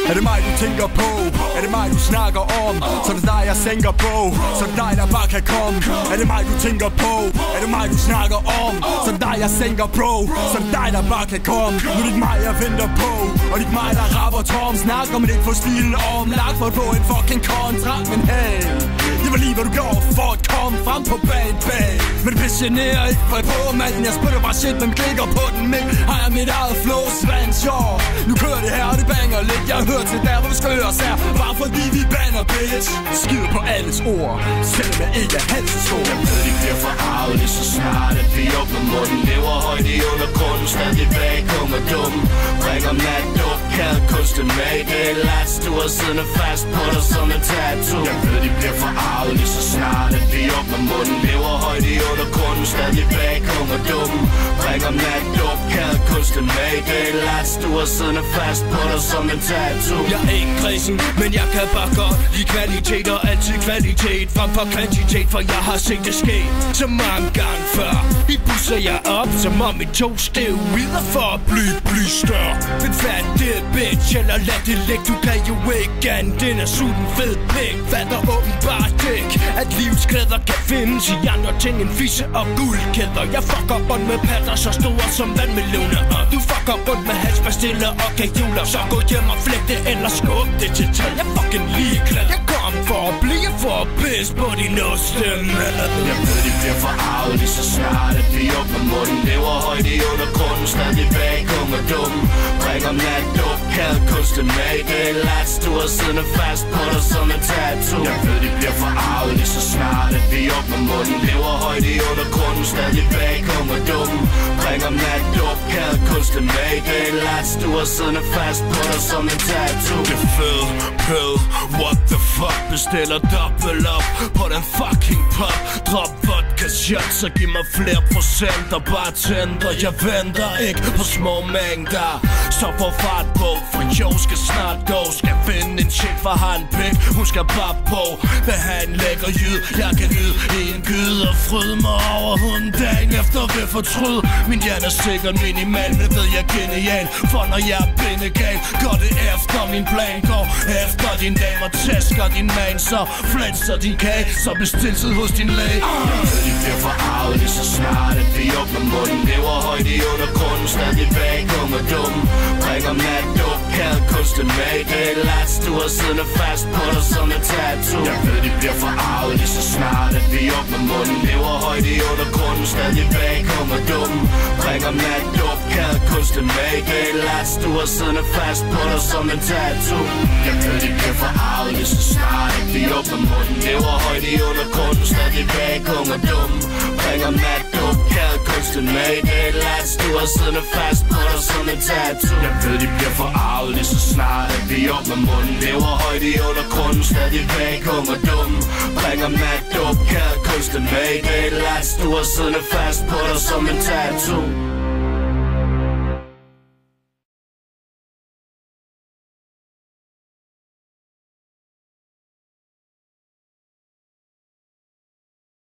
Er det mig du tænker på? Er det mig du snakker om? Så er det dig jeg sænker på. Så er det dig der bare kan komme. Er det mig du tænker på? Er det mig du snakker om? Så er det dig jeg sænker bro. Så er det dig der bare kan komme. Nu er det ikke mig jeg venter på. Og det er ikke mig der rapper tom. Snakker men ikke få stilen om. Lagt for på en fucking kontrakt. Men hey, det var lige hvad du gjorde for at komme frem på bag. Men det bliver generer ikke for på manden. Jeg spytter bare shit, men klikker på den mik. Har jeg mit eget flow, svans, jo. Nu kører det her, og det banger lidt. Jeg har hørt til der, hvor vi skal høre os her. Bare fordi vi bander, bitch. Skider på alles ord, selvom jeg ikke er halvt så stor. Jeg ved, de bliver forarvet lige så snart at vi åbner munden. Lever højt i undergrunden, stadig bag, kommer dum. Bringer mat, duk, kald kunsten med. Det er last, du har siddende fast på dig som en tattoo. Jeg ved, de bliver forarvet lige så snart at vi åbner munden. Lever højt i undergrunden, stadig bag, kommer dum. Bringer mat, duk, kald kunsten med. Det er last, du har siddende fast på dig som en tattoo. Jeg er ikke kredsen, men jeg kan bare godt lide kvalitet og altid kvalitet frem for kvantitet, for jeg har set det ske så mange gange før. I busser jeg op, som om et tog steroider for at blive større. Men fat det bitch, eller lad det ligge, du kan jo ikke andet end at suge den fed pik. Fatter åbenbart ikke, at livets glæder kan findes i andre ting end fisse og guldkæder. Jeg fucker rundt med patter så store som vandmeloner. Du fucker rundt med halspastiller og kajuler. Så gå hjem og flæk det, eller skub det til tal. Jeg fucking ligeglad. Jeg kom for at blive for at pisse på din ostemme. Jeg ved, de bliver forarvet lige så snart at vi åbner munden. Lever højt i undergrunden, stadig bag, kommer dum. Bringer nat, duk, kald kunsten med. Det er last, du har siddende fast på dig som en tattoo. Jeg ved, de bliver forarvet lige så snart at vi åbner munden. Lever højt i undergrunden, stadig bag, kommer dum. Bringer nat, duk, kald kunsten med. Det er last, du har siddende fast på dig som en tattoo. Det er fed, pød, what the fuck. Bestiller dobbelt op på den fucking pop. Drop vodka shots og giv mig flere procenter. Bartender, jeg venter ikke på små mængder. Så få fart på, for jo skal snart gå. Skal finde en shit for han pik, hun skal bare på. Vil have en lækker jyd, jeg kan yde i en gyde. Og fryde mig over hunden dagen efter vil fortryde. Min hjerne er sikkert minimal, men ved jeg genial. For når jeg er bindegal, går det efter min plan. Går efter din dame og tæsker din man. Så flænser din kage, så bestil tid hos din læge. De bliver forarvet lige så snart at vi åbner munden. Lever højt i undergrunden, stadig bag, kommer dum. Bringer mat, duk, kald kunsten med. Det er last, du har siddende fast på dig som en tattoo. Jeg ved, de bliver forarvet lige så snart at vi åbner munden. Lever højt i undergrunden, stadig bag, kommer dum. Bringer mat, duk, kald kunsten med. Det er last, du har siddende fast på dig som en tattoo. Jeg ved, de bliver forarvet lige så snart at vi åbner munden. Lever højt i undergrunden, stadig bag, kommer dum. Bringer mat, duk, kald kunsten med. Det er last, du har siddende fast på dig som en tattoo. Jeg ved, de bliver forarvet lige så snart at vi åbner munden. Lever højt i undergrunden, stadig bag, kommer dum. Bringer mat, duk, kald kunsten med. Det er last, du har siddende fast på dig som en tattoo.